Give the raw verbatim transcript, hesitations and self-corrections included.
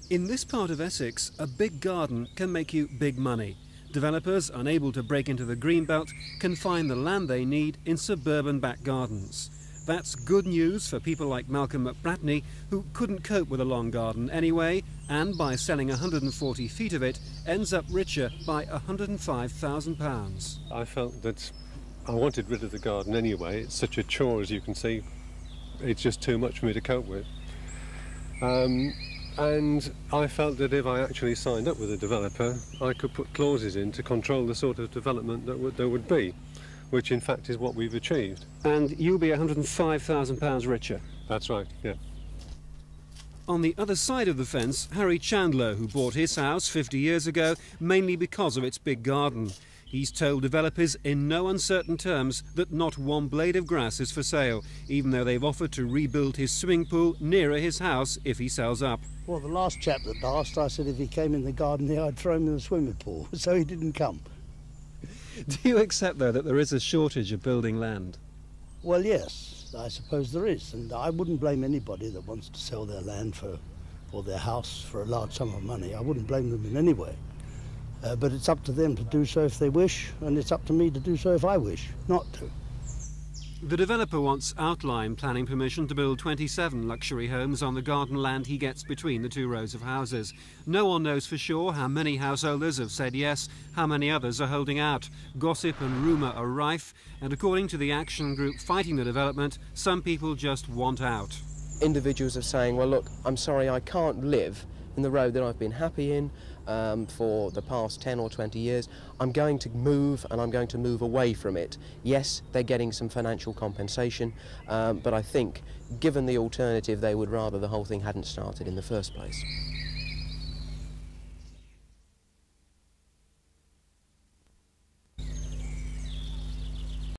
In this part of Essex, a big garden can make you big money. Developers unable to break into the greenbelt can find the land they need in suburban back gardens. That's good news for people like Malcolm at Bratney, who couldn't cope with a long garden anyway, and by selling one hundred and forty feet of it, ends up richer by one hundred and five thousand pounds. I felt that I wanted rid of the garden anyway. It's such a chore, as you can see. It's just too much for me to cope with. Um, and I felt that if I actually signed up with a developer, I could put clauses in to control the sort of development that would, there would be, which in fact is what we've achieved. And you'll be one hundred and five thousand pounds richer? That's right, yeah. On the other side of the fence, Harry Chandler, who bought his house fifty years ago, mainly because of its big garden. He's told developers in no uncertain terms that not one blade of grass is for sale, even though they've offered to rebuild his swimming pool nearer his house if he sells up. Well, the last chap that asked, I said if he came in the garden here, I'd throw him in the swimming pool, so he didn't come. Do you accept, though, that there is a shortage of building land? Well, yes, I suppose there is, and I wouldn't blame anybody that wants to sell their land for, or their house for a large sum of money. I wouldn't blame them in any way. Uh, but it's up to them to do so if they wish, and it's up to me to do so if I wish not to. The developer wants outline planning permission to build twenty-seven luxury homes on the garden land he gets between the two rows of houses. No one knows for sure how many householders have said yes, how many others are holding out. Gossip and rumour are rife, and according to the action group fighting the development, some people just want out. Individuals are saying, well look, I'm sorry, I can't live in the road that I've been happy in um, for the past ten or twenty years. I'm going to move, and I'm going to move away from it. Yes, they're getting some financial compensation, um, but I think given the alternative, they would rather the whole thing hadn't started in the first place.